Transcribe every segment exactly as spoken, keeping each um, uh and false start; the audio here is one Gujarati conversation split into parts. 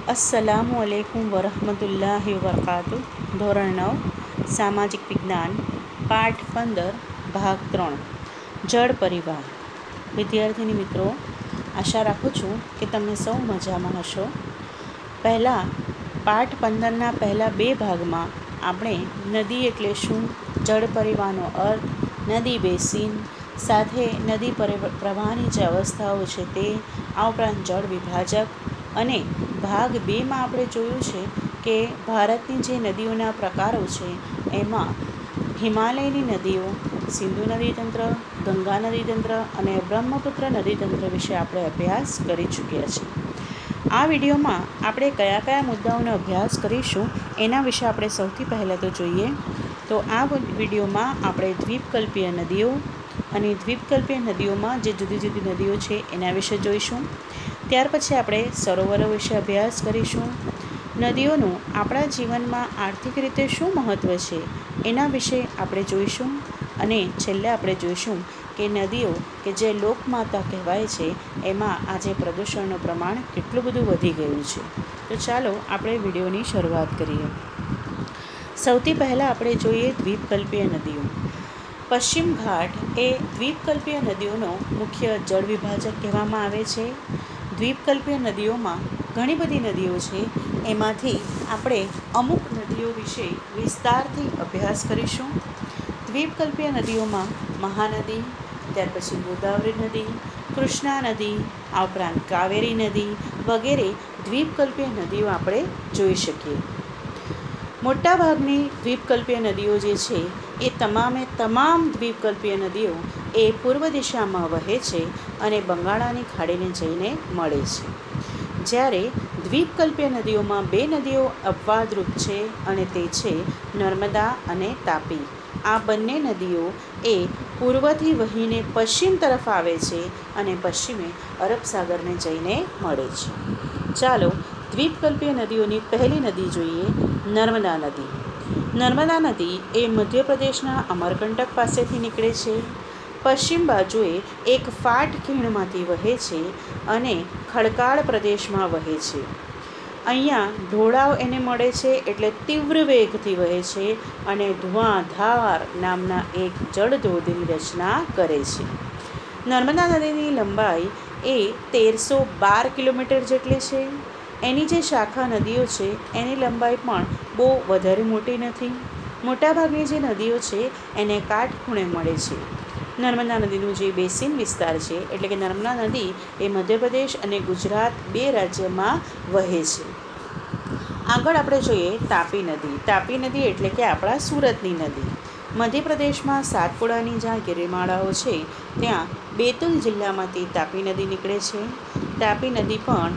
अस्सलामुअलैकुम वरहमतुल्लाहि वबरकातुह। ધોરણ નવ સામાજિક વિજ્ઞાન પાઠ પંદર ભાગ ત્રણ જળ પરિવહન। વિદ્યાર્થીની મિત્રો, આશા રાખું છું કે તમે સૌ મજામાં હશો। પહેલાં પાઠ પંદરના પહેલાં બે ભાગમાં આપણે નદી એટલે શું, જળ પરિવહનનો અર્થ, નદી બેસિન સાથે નદી પ્રવાહની જે અવસ્થાઓ છે તે, આ ઉપરાંત જળ વિભાજક અને ભાગ બેમાં આપણે જોયું છે કે ભારતની જે નદીઓના પ્રકારો છે એમાં હિમાલયની નદીઓ, સિંધુ નદીતંત્ર, ગંગા નદીતંત્ર અને બ્રહ્મપુત્ર નદીતંત્ર વિશે આપણે અભ્યાસ કરી ચૂક્યા છીએ। આ વિડીયોમાં આપણે કયા કયા મુદ્દાઓનો અભ્યાસ કરીશું એના વિશે આપણે સૌથી પહેલાં તો જોઈએ તો આ વિડીયોમાં આપણે દ્વીપકલ્પીય નદીઓ અને દ્વીપકલ્પીય નદીઓમાં જે જુદી જુદી નદીઓ છે એના વિશે જોઈશું। ત્યાર પછી આપણે સરોવરો વિશે અભ્યાસ કરીશું। નદીઓનું આપણા જીવનમાં આર્થિક રીતે શું મહત્ત્વ છે એના વિશે આપણે જોઈશું અને છેલ્લે આપણે જોઈશું કે નદીઓ કે જે લોકમાતા કહેવાય છે એમાં આજે પ્રદૂષણનું પ્રમાણ કેટલું બધું વધી ગયું છે। તો ચાલો આપણે વિડીયોની શરૂઆત કરીએ। સૌથી પહેલાં આપણે જોઈએ દ્વીપકલ્પીય નદીઓ। પશ્ચિમ ઘાટ એ દ્વીપકલ્પીય નદીઓનો મુખ્ય જળ વિભાજક કહેવામાં આવે છે। દ્વીપકલ્પીય નદીઓમાં ઘણી બધી નદીઓ છે, એમાંથી આપણે અમુક નદીઓ વિશે વિસ્તારથી અભ્યાસ કરીશું। દ્વીપકલ્પીય નદીઓમાં મહાનદી, ત્યાર પછી ગોદાવરી નદી, કૃષ્ણા નદી, આ ઉપરાંત કાવેરી નદી વગેરે દ્વીપકલ્પીય નદીઓ આપણે જોઈ શકીએ। મોટાભાગની દ્વીપકલ્પીય નદીઓ જે છે એ તમામે તમામ દ્વીપકલ્પીય નદીઓ એ પૂર્વ દિશામાં વહે છે અને બંગાળાની ખાડીને જઈને મળે છે, જ્યારે દ્વીપકલ્પીય નદીઓમાં બે નદીઓ અપવાદરૂપ છે અને તે છે નર્મદા અને તાપી। આ બંને નદીઓ એ પૂર્વથી વહીને પશ્ચિમ તરફ આવે છે અને પશ્ચિમે અરબ સાગરને જઈને મળે છે। ચાલો દ્વીપકલ્પીય નદીઓની પહેલી નદી જોઈએ, નર્મદા નદી। નર્મદા નદી એ મધ્યપ્રદેશના અમરકંટક પાસેથી નીકળે છે, પશ્ચિમ બાજુએ એક ફાટ ખીણમાંથી વહે છે અને ખડકાળ પ્રદેશમાં વહે છે। અહીંયા ઢોળાવ એને મળે છે એટલે તીવ્ર વેગથી વહે છે અને ધુઆંધાર નામના એક જળધોધની રચના કરે છે। નર્મદા નદીની લંબાઈ એ તેરસો બાર કિલોમીટર જેટલી છે। એની જે શાખા નદીઓ છે એની લંબાઈ પણ બહુ વધારે મોટી નથી। મોટાભાગની જે નદીઓ છે એને કાટખૂણે મળે છે। નર્મદા નદીનું જે બેસિન વિસ્તાર છે એટલે કે નર્મદા નદી એ મધ્યપ્રદેશ અને ગુજરાત બે રાજ્યમાં વહે છે। આગળ આપણે જોઈએ તાપી નદી। તાપી નદી એટલે કે આપણા સુરતની નદી। મધ્યપ્રદેશમાં સાતપુડાની જ્યાં ગિરિમાળાઓ છે ત્યાં બેતુલ જિલ્લામાંથી તાપી નદી નીકળે છે। તાપી નદી પણ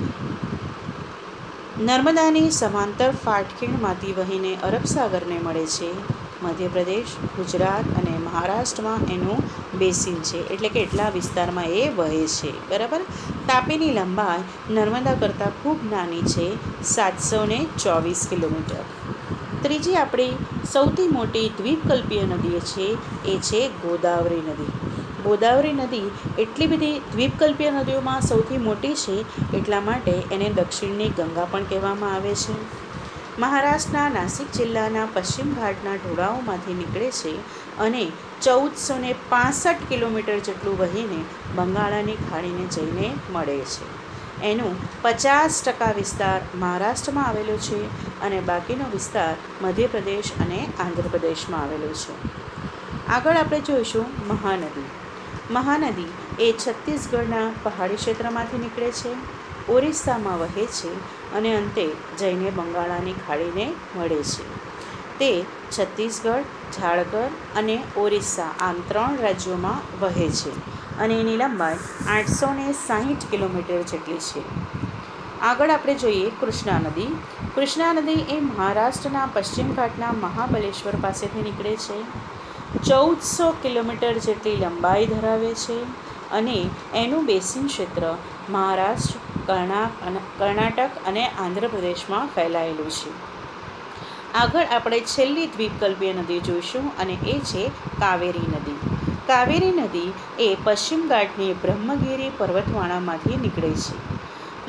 નર્મદાની સમાંતર ફાટખીણમાંથી વહીને અરબ સાગરને મળે છે। મધ્યપ્રદેશ, ગુજરાત અને મહારાષ્ટ્રમાં એનું બેસિન છે એટલે કે એટલા વિસ્તારમાં એ વહે છે, બરાબર। તાપીની લંબાઈ નર્મદા કરતાં ખૂબ નાની છે, સાતસો ને ચોવીસ કિલોમીટર। ત્રીજી આપણી સૌથી મોટી દ્વીપકલ્પીય નદી છે એ છે ગોદાવરી નદી। ગોદાવરી નદી એટલી બધી દ્વીપકલ્પીય નદીઓમાં સૌથી મોટી છે એટલા માટે એને દક્ષિણની ગંગા પણ કહેવામાં આવે છે। મહારાષ્ટ્રના નાસિક જિલ્લાના પશ્ચિમ ઘાટના ઢોળાવોમાંથી નીકળે છે અને ચૌદસો ને પાસઠ કિલોમીટર જેટલું વહીને બંગાળાની ખાડીને જઈને મળે છે। એનું પચાસ ટકા વિસ્તાર મહારાષ્ટ્રમાં આવેલો છે અને બાકીનો વિસ્તાર મધ્યપ્રદેશ અને આંધ્રપ્રદેશમાં આવેલો છે। આગળ આપણે જોઈશું મહાનદી। મહાનદી એ છત્તીસગઢના પહાડી ક્ષેત્રમાંથી નીકળે છે, ઓરિસ્સામાં વહે છે અને અંતે જઈને બંગાળાની ખાડીને મળે છે। તે છત્તીસગઢ, ઝારખંડ અને ઓરિસ્સા આમ ત્રણ રાજ્યોમાં વહે છે અને એની લંબાઈ આઠસો ને સાહીઠ કિલોમીટર જેટલી છે। આગળ આપણે જોઈએ કૃષ્ણા નદી। કૃષ્ણા નદી એ મહારાષ્ટ્રના પશ્ચિમ ઘાટના મહાબલેશ્વર પાસેથી નીકળે છે, ચૌદસો કિલોમીટર જેટલી લંબાઈ ધરાવે છે અને એનું બેસિન ક્ષેત્ર મહારાષ્ટ્ર, કર્ણાટક અને આંધ્રપ્રદેશમાં ફેલાયેલું છે। આગળ આપણે છેલ્લી દ્વીપકલ્પીય નદી જોઈશું અને એ છે કાવેરી નદી। કાવેરી નદી એ પશ્ચિમ ઘાટની બ્રહ્મગીરી પર્વતમાળામાંથી નીકળે છે।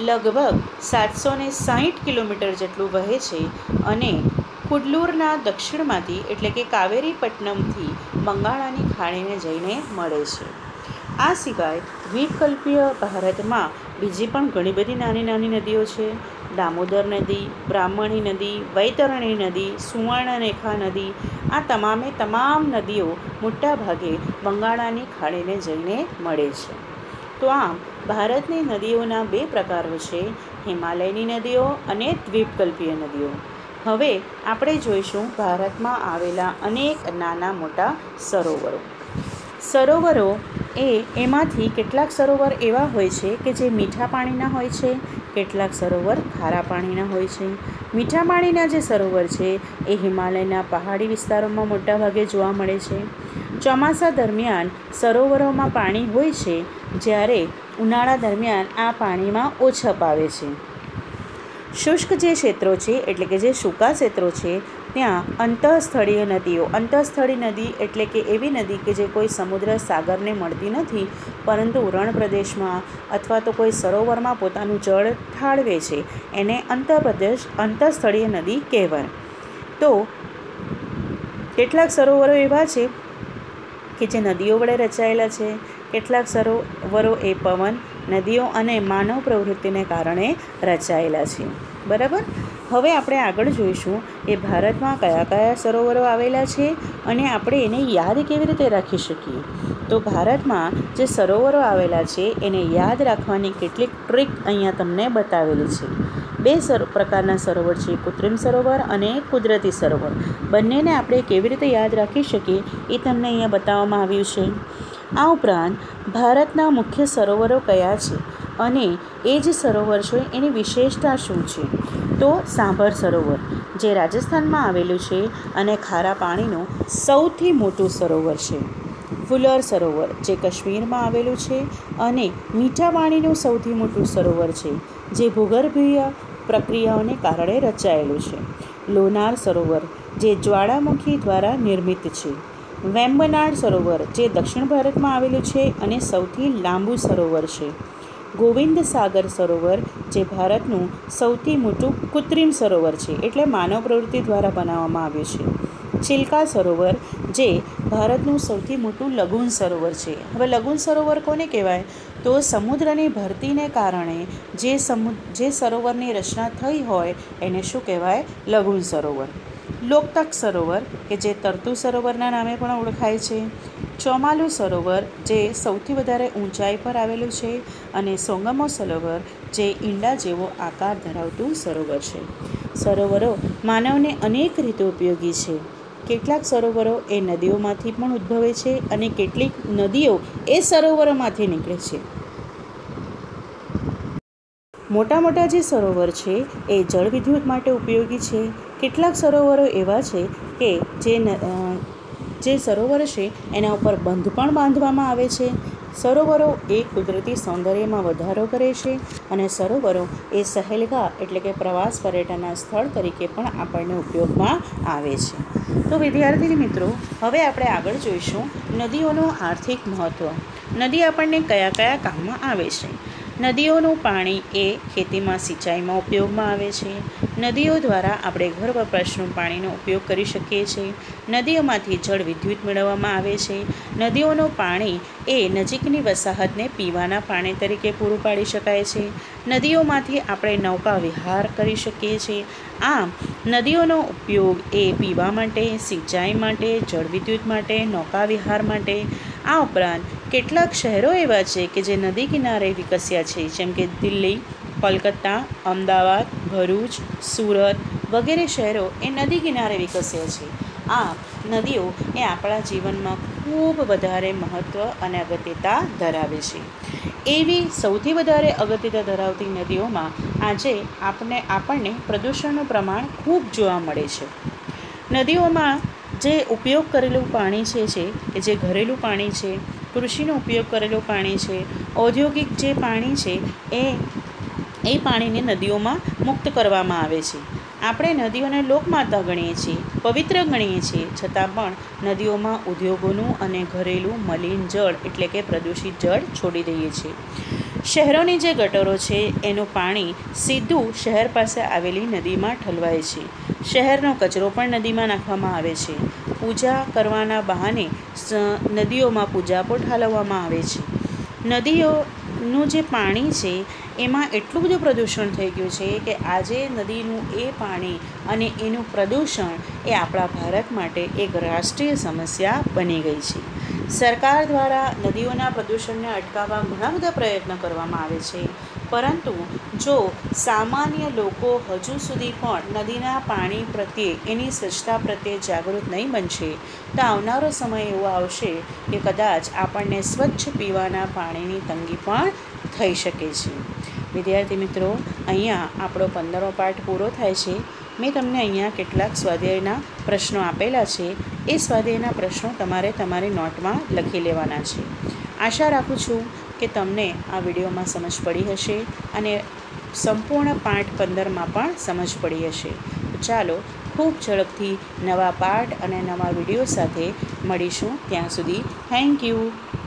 લગભગ સાતસો ને સાહીઠ કિલોમીટર જેટલું વહે છે અને કુડલુરના દક્ષિણમાંથી એટલે કે કાવેરીપટ્ટનમથી બંગાળાની ખાડીને જઈને મળે છે. આ સિવાય દ્વીપકલ્પીય ભારતમાં બીજી પણ ઘણી બધી નાની નાની નદીઓ છે. દામોદર નદી, બ્રાહ્મણી નદી, વૈતરણી નદી, સુવર્ણરેખા નદી, આ તમામે તમામ નદીઓ મોટાભાગે બંગાળાની ખાડીને જઈને મળે છે. તો આમ ભારતની નદીઓના બે પ્રકારો છે, હિમાલયની નદીઓ અને દ્વીપકલ્પીય નદીઓ. હવે આપણે જોઈશું ભારતમાં આવેલા અનેક નાના મોટા સરોવરો. સરોવરો એ એમાંથી કેટલાક સરોવર એવા હોય છે કે જે મીઠા પાણીના હોય છે, કેટલાક સરોવર ખારા પાણીના હોય છે. મીઠા પાણીના જે સરોવર છે એ હિમાલયના પહાડી વિસ્તારોમાં મોટાભાગે જોવા મળે છે. ચોમાસા દરમિયાન સરોવરોમાં પાણી હોય છે, જ્યારે ઉનાળા દરમિયાન આ પાણીમાં ઓછપ આવે છે. શુષ્ક જે ક્ષેત્રો છે એટલે કે જે સૂકા ક્ષેત્રો છે ત્યાં અંતઃસ્થળીય નદીઓ, અંતઃસ્થળી નદી એટલે કે એવી નદી કે જે કોઈ સમુદ્ર સાગરને મળતી નથી પરંતુ રણ પ્રદેશમાં અથવા તો કોઈ સરોવરમાં પોતાનું જળ ઠાળવે છે, એને અંતઃપ્રદેશ અંતઃસ્થળીય નદી કહેવાય. તો કેટલાક સરોવરો એવા છે કે જે નદીઓ વડે રચાયેલા છે, કેટલાક સરોવરો એ પવન, નદીઓ અને માનવ પ્રવૃત્તિને કારણે રચાયેલા છે. બરાબર. હવે આપણે આગળ જોઈશું એ ભારતમાં કયા કયા સરોવરો આવેલા છે અને આપણે એને યાદ કેવી રીતે રાખી શકીએ. તો ભારતમાં જે સરોવરો આવેલા છે એને યાદ રાખવાની કેટલીક ટ્રીક અહીંયા તમને બતાવેલી છે. બે સર પ્રકારના સરોવર છે, કૃત્રિમ સરોવર અને કુદરતી સરોવર. બંનેને આપણે કેવી રીતે યાદ રાખી શકીએ એ તમને અહીંયા બતાવવામાં આવ્યું છે. આ ઉપરાંત ભારતના મુખ્ય સરોવરો કયા છે અને એ જ સરોવર છે એની વિશેષતા શું છે. તો સાંભર સરોવર જે રાજસ્થાનમાં આવેલું છે અને ખારા પાણીનું સૌથી મોટું સરોવર છે. ફુલર સરોવર જે કાશ્મીરમાં આવેલું છે અને મીઠા પાણીનું સૌથી મોટું સરોવર છે, જે ભૂગર્ભીય પ્રક્રિયાઓને કારણે રચાયેલું છે. લોનાર સરોવર જે જ્વાળામુખી દ્વારા નિર્મિત છે. વેમ્બનાડ સરોવર જે દક્ષિણ ભારતમાં આવેલું છે અને સૌથી લાંબુ સરોવર છે. ગોવિંદ સાગર સરોવર જે ભારતનું સૌથી મોટું કૃત્રિમ સરોવર છે, એટલે માનવ પ્રવૃત્તિ દ્વારા બનાવવામાં આવ્યું છે. ચિલ્કા સરોવર જે ભારતનું સૌથી મોટું લગૂન સરોવર છે. હવે લગૂન સરોવર કોને કહેવાય? તો સમુદ્રની ભરતીને કારણે જે સમુ જે સરોવરની રચના થઈ હોય એને શું કહેવાય? લગૂન સરોવર. લોકતક સરોવર કે જે તરતું સરોવરના નામે પણ ઓળખાય છે. ચોમાલુ સરોવર જે સૌથી વધારે ઊંચાઈ પર આવેલું છે અને સોંગમો સરોવર જે ઈંડા જેવો આકાર ધરાવતું સરોવર છે. સરોવરો માનવને અનેક રીતે ઉપયોગી છે. કેટલાક સરોવરો એ નદીઓમાંથી પણ ઉદ્ભવે છે અને કેટલીક નદીઓ એ સરોવરોમાંથી નીકળે છે. મોટા મોટા જે સરોવર છે એ જળ વિદ્યુત માટે ઉપયોગી છે. કેટલાક સરોવરો એવા છે કે જે જે સરોવર છે એના ઉપર બંધ પણ બાંધવામાં આવે છે. સરોવરો એ કુદરતી સૌંદર્યમાં વધારો કરે છે અને સરોવરો એ સહેલગા એટલે કે પ્રવાસ પર્યટનના સ્થળ તરીકે પણ આપણને ઉપયોગમાં આવે છે. તો વિદ્યાર્થી મિત્રો, હવે આપણે આગળ જોઈશું નદીઓનું આર્થિક મહત્ત્વ. નદી આપણને કયા કયા કામમાં આવે છે. નદીઓનું પાણી એ ખેતીમાં સિંચાઈમાં ઉપયોગમાં આવે છે. નદીઓ દ્વારા આપણે ઘર વપરાશનું પાણીનો ઉપયોગ કરી શકીએ છીએ. નદીઓમાંથી જળ વિદ્યુત મેળવવામાં આવે છે. નદીઓનું પાણી એ નજીકની વસાહતને પીવાના પાણી તરીકે પૂરું પાડી શકાય છે. નદીઓમાંથી આપણે નૌકા વિહાર કરી શકીએ છીએ. આમ નદીઓનો ઉપયોગ એ પીવા માટે, સિંચાઈ માટે, જળ વિદ્યુત માટે, નૌકા વિહાર માટે. આ ઉપરાંત કેટલાક શહેરો એવા છે કે જે નદી કિનારે વિકસ્યા છે, જેમ કે દિલ્હી, કોલકાતા, અમદાવાદ, ભરૂચ, સુરત વગેરે શહેરો એ નદી કિનારે વિકસ્યા છે. આ નદીઓ એ આપણા જીવનમાં ખૂબ વધારે મહત્ત્વ અને અગત્યતા ધરાવે છે. એવી સૌથી વધારે અગત્યતા ધરાવતી નદીઓમાં આજે આપણે આપણને પ્રદૂષણનું પ્રમાણ ખૂબ જોવા મળે છે. નદીઓમાં જે ઉપયોગ કરેલું પાણી છે છે કે જે ઘરેલું પાણી છે, કૃષિનો ઉપયોગ કરેલું પાણી છે, ઔદ્યોગિક જે પાણી છે એ એ પાણીને નદીઓમાં મુક્ત કરવામાં આવે છે. આપણે નદીઓને લોકમાતા ગણીએ છીએ, પવિત્ર ગણીએ છીએ, છતાં પણ નદીઓમાં ઉદ્યોગોનું અને ઘરેલું મલિન જળ એટલે કે પ્રદૂષિત જળ છોડી દઈએ છીએ. શહેરોની જે ગટરો છે એનું પાણી સીધું શહેર પાસે આવેલી નદીમાં ઠલવાય છે. શહેરનો કચરો પણ નદીમાં નાખવામાં આવે છે. પૂજા કરવાના બહાને નદીઓમાં પૂજાપો ઠાલવવામાં આવે છે. નદીઓનું જે પાણી છે એમાં એટલું બધું પ્રદૂષણ થઈ ગયું છે કે આજે નદીનું એ પાણી અને એનું પ્રદૂષણ એ આપણા ભારત માટે એક રાષ્ટ્રીય સમસ્યા બની ગઈ છે. સરકાર દ્વારા નદીઓના પ્રદૂષણને અટકાવવા ઘણા બધા પ્રયત્નો કરવામાં આવે છે, પરંતુ જો સામાન્ય લોકો હજુ સુધી પણ નદીના પાણી પ્રત્યે, એની સ્વચ્છતા પ્રત્યે જાગૃત નહીં બનશે તો આવનારો સમય એવો આવશે કે કદાચ આપણને સ્વચ્છ પીવાના પાણીની તંગી પણ થઈ શકે છે. વિદ્યાર્થી મિત્રો, અહીંયા આપણો પંદરમો પાઠ પૂરો થાય છે. મેં તમને અહીંયા કેટલાક સ્વાધ્યાયના પ્રશ્નો આપેલા છે. એ સ્વાધ્યાયના પ્રશ્નો તમારે તમારી નોટમાં લખી લેવાના છે. આશા રાખું છું કે તમને આ વિડીયોમાં સમજ પડી હશે અને સંપૂર્ણ પાઠ પંદરમાં પણ સમજ પડી હશે. તો ચાલો ખૂબ ઝડપથી નવા પાઠ અને નવા વિડીયો સાથે મળીશું. ત્યાં સુધી થેન્ક યુ.